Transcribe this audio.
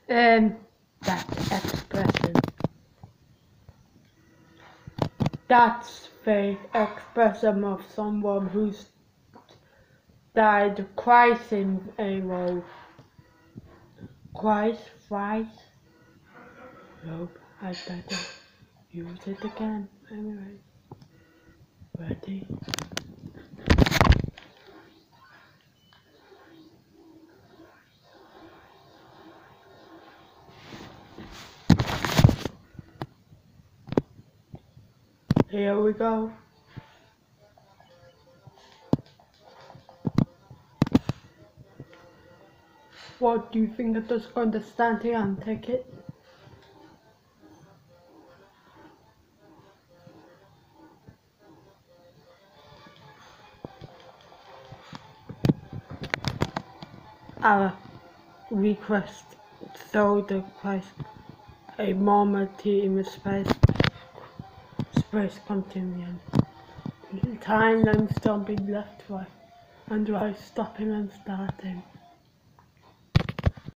That expression. That's the expression of someone who's died twice in a row. Twice? Nope, I better use it again. Anyway, ready? Here we go. What do you think I'm just going to stand here and take it? Our request so the price a moment in the space continuum. Time then stopping left right and right stopping and starting.